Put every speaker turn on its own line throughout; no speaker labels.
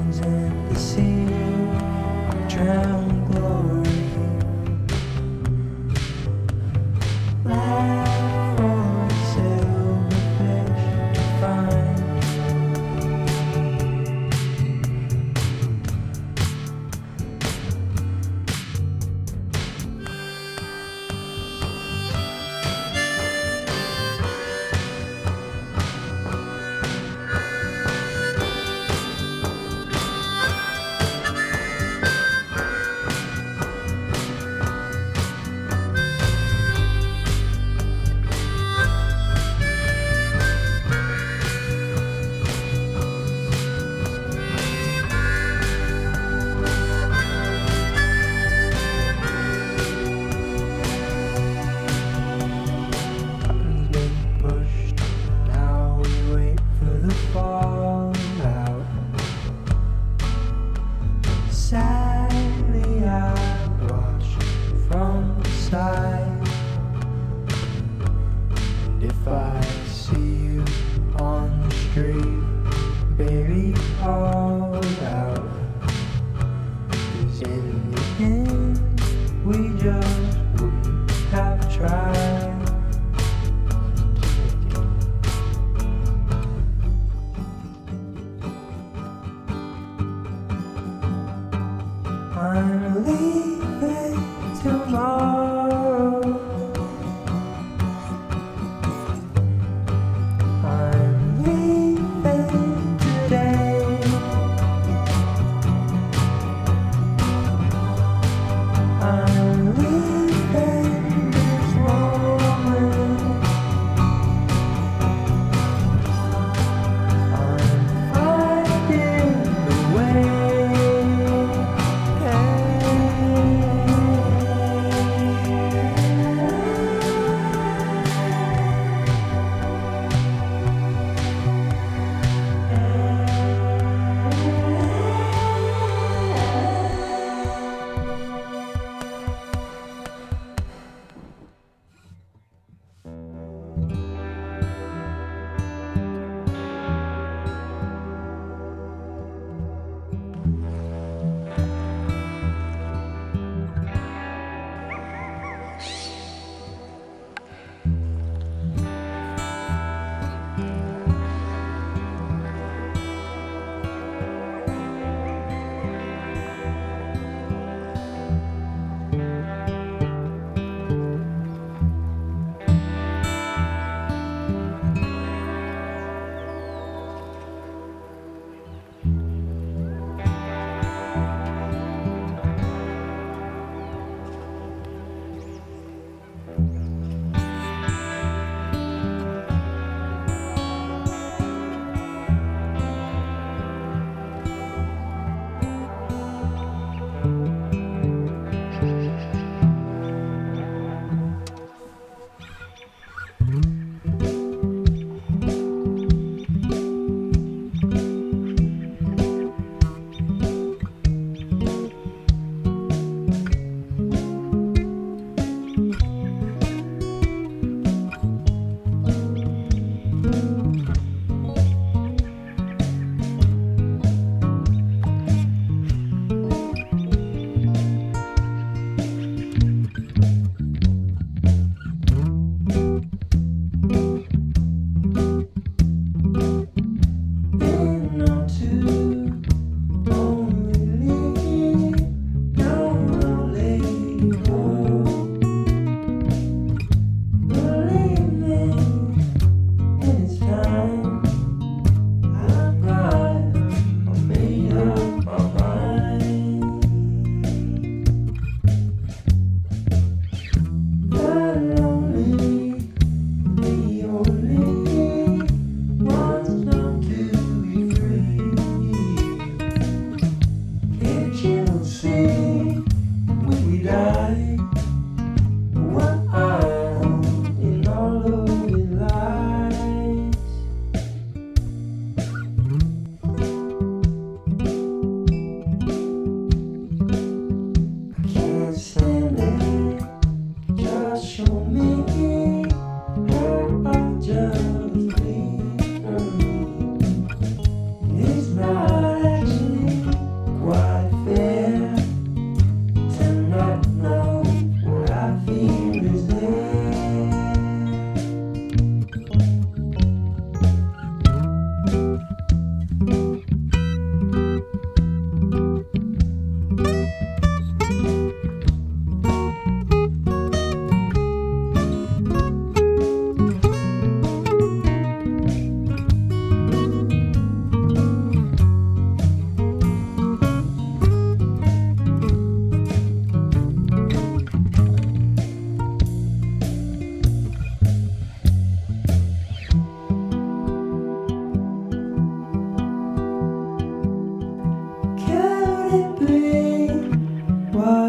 shines in the sea of drowned glory. Laugh on silverfish to find. Sadly, I watch from the side, and if I see you on the street, baby, call out, 'cause in the end, we just wouldn't have tried. I'm leaving tomorrow. I'm leaving today. I'm leaving this moment. I'm finding the way.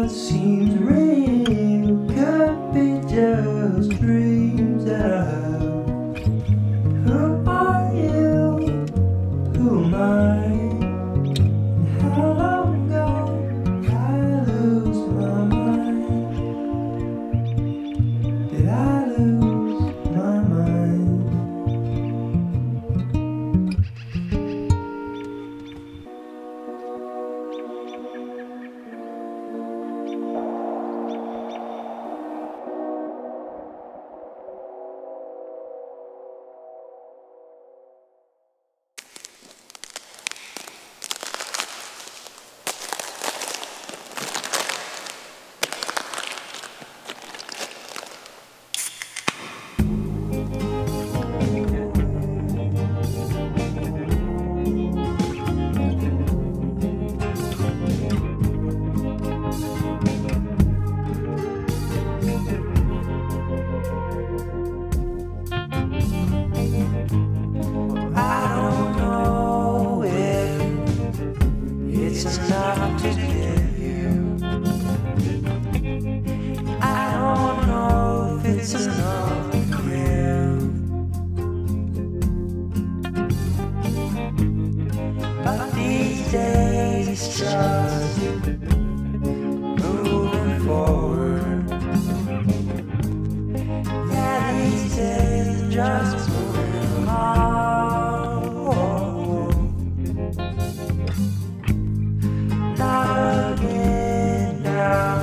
what seems real could be just dreams that I have. Who are you? Who am I? How long ago did I lose my mind? Did I lose my mind? It's enough to give you. I don't know if it's enough to give. But these days it's just moving forward. Yeah, these days it's just moving on. Not again now,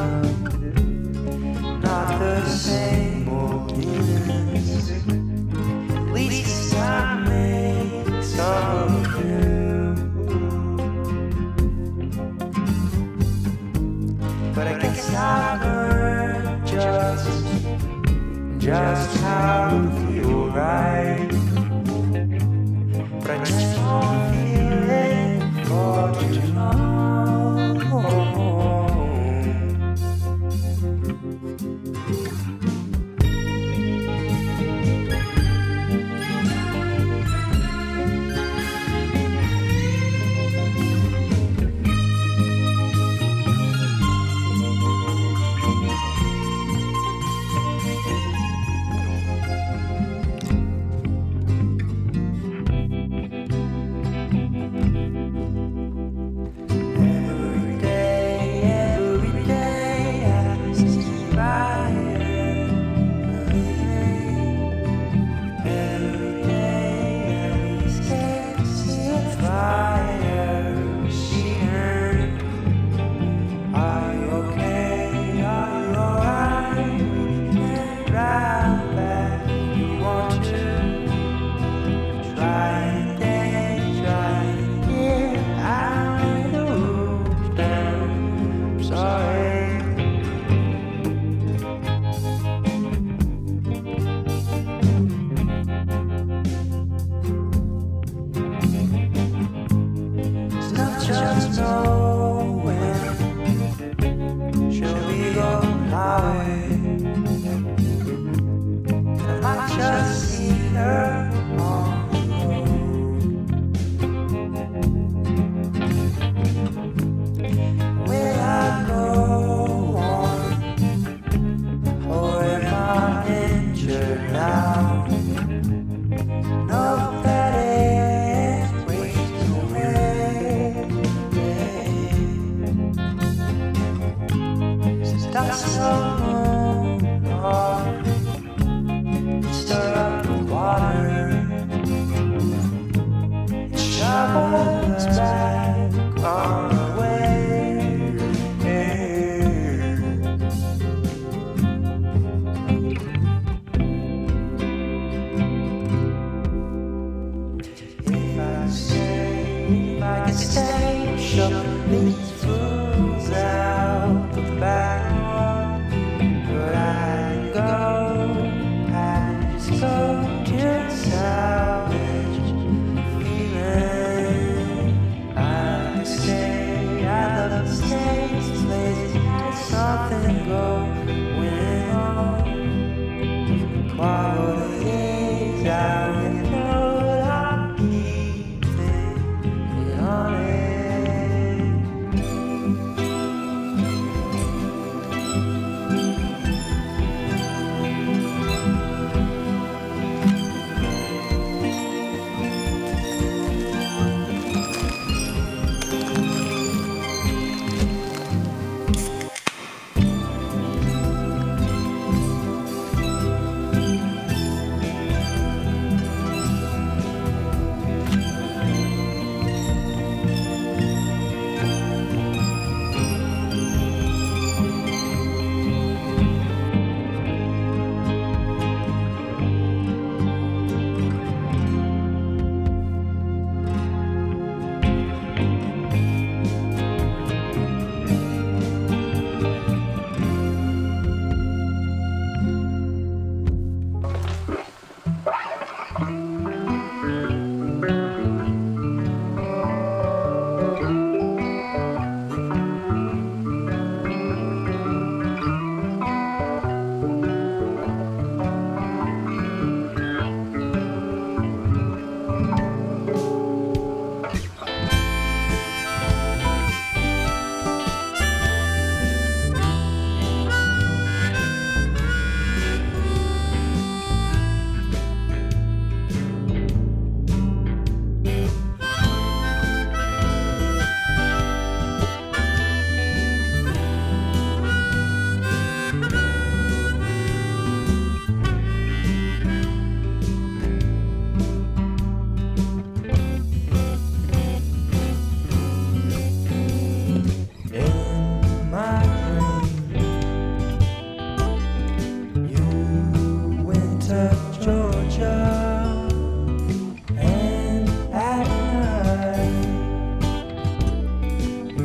not the same old innocence. At least I make some new. But I guess I've learned just how to feel right. But I just won't feel it for too long. Just know when she'll be going my way. I might just see her on the road. Will I go on, or am I injured now? Know that it's wasting away. Dust alone, stir up the water. It shovels back on the way. If I could stay, shove these fools out the back. But I'd just go to salvage feeling. I stay, I love the States, places there's something going on. While the days out, you know that I'm keeping it on it.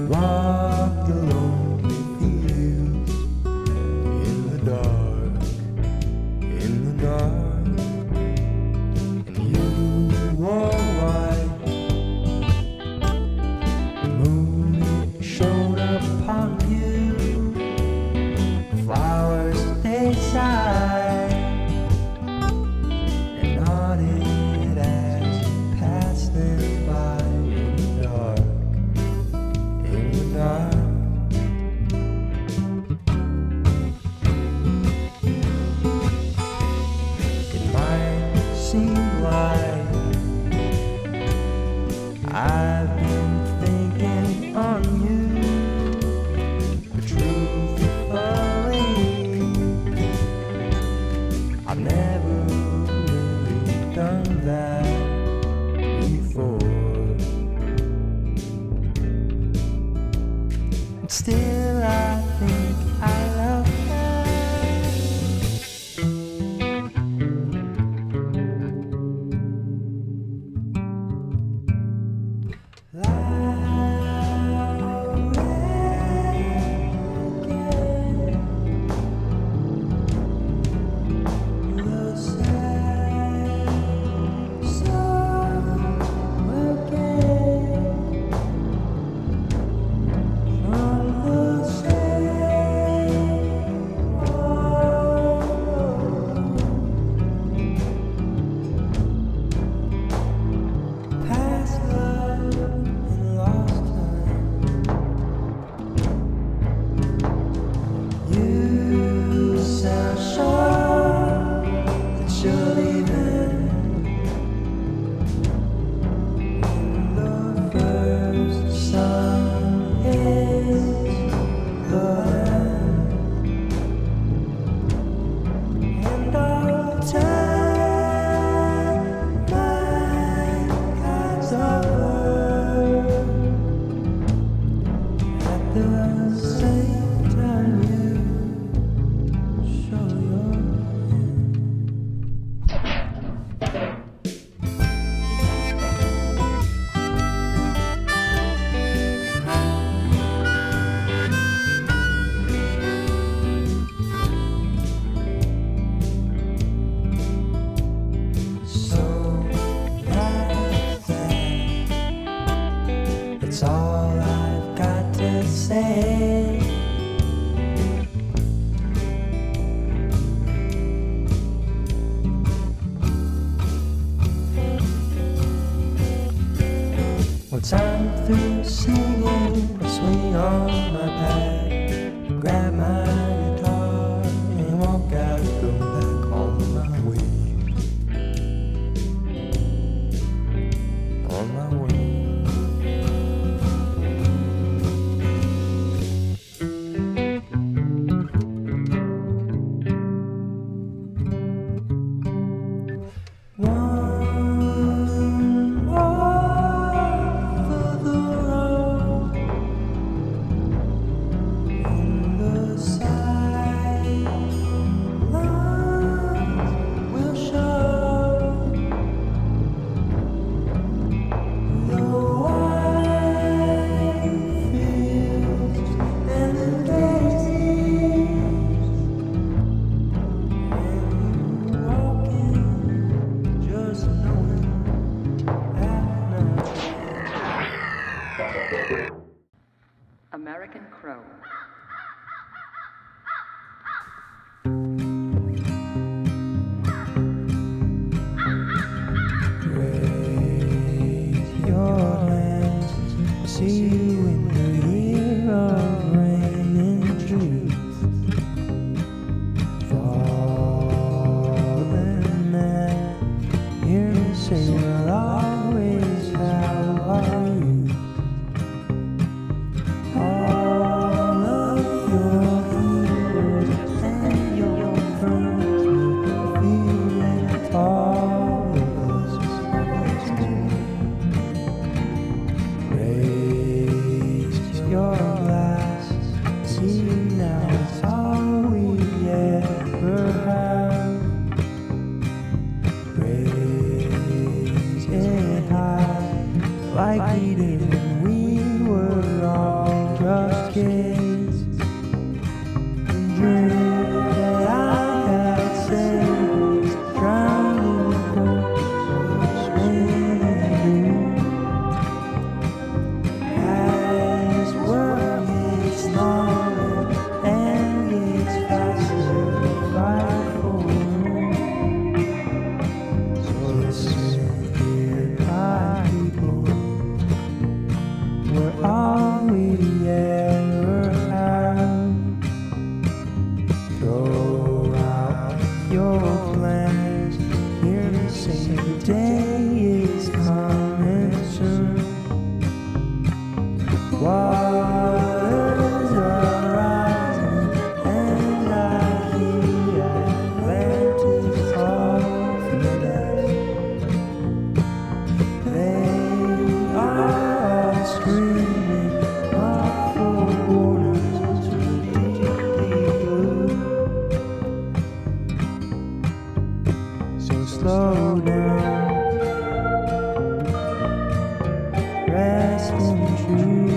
walked alone with you in the dark, and you wore white. The moon showed upon you, flowers stayed silent and nodded as you passed them by in the dark. It might seem like I've been thinking on you, but truthfully, I've never really done that before. Still, I think I love her. Loud again, the sad song again. From the same wall, past love and lost time. You sound sure that you're leaving when the first sun hits the land, and I'll turn my eyes over at the same time you show your hand. So that's that. It's all I've got to say. Once I'm through singing, I swing on my back, grab my guitar, and walk out, go back on my way. On my way. One more for the road in the silence will show the wide fields and the daisies, and you walking, just knowing at night.
American Crow.
Raise your hands, see you in the year of rain and truth. Fallen man, hear me say you'll always have our youth. All of your heroes and your friends will feel it, all of us must do. Raise we ever have. Throw out your plans, hear me say the day is coming soon. Waters are rising, and I hear Atlantis off the left. They are all screaming out for waters to deep blue. So slow down, rest in truth.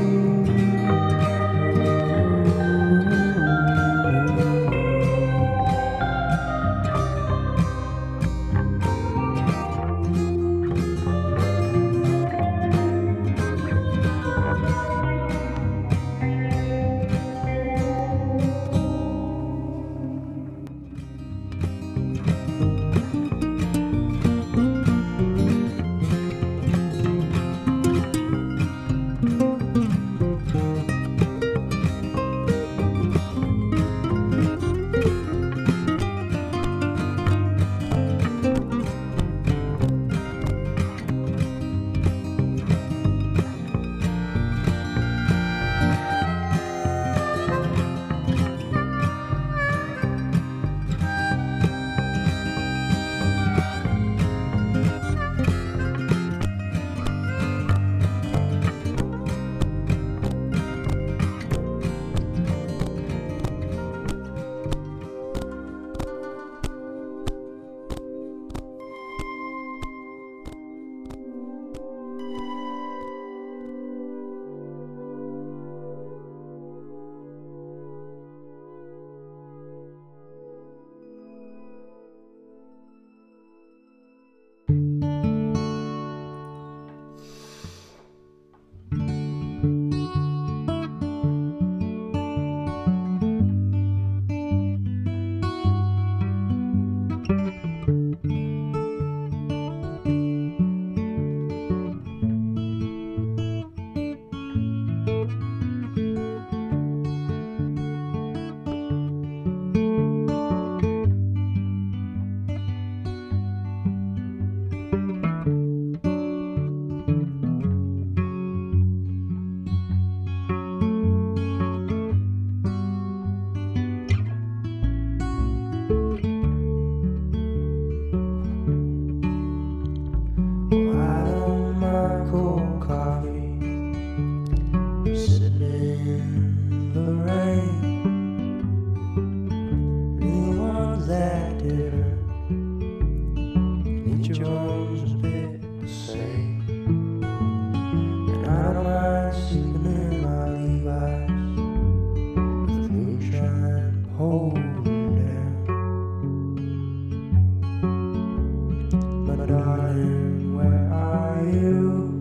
Darling, where are you?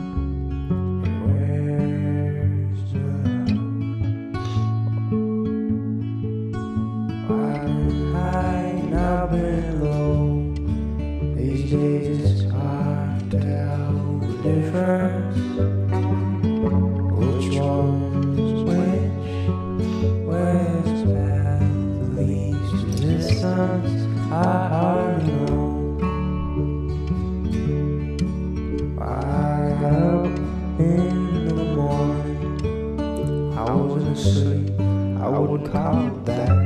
Where's the love? I've high, now been low. These days it's hard to tell the difference. Which one's which? Where's the path that leads to distance? I hardly know. I got up in the morning, I wasn't asleep, I wouldn't call it that.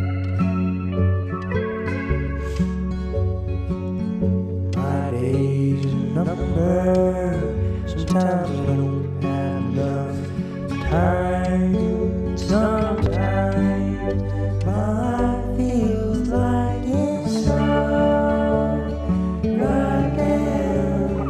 My days are numbered, sometimes I don't have enough time. Sometimes my life feels like it's all right now.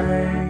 time.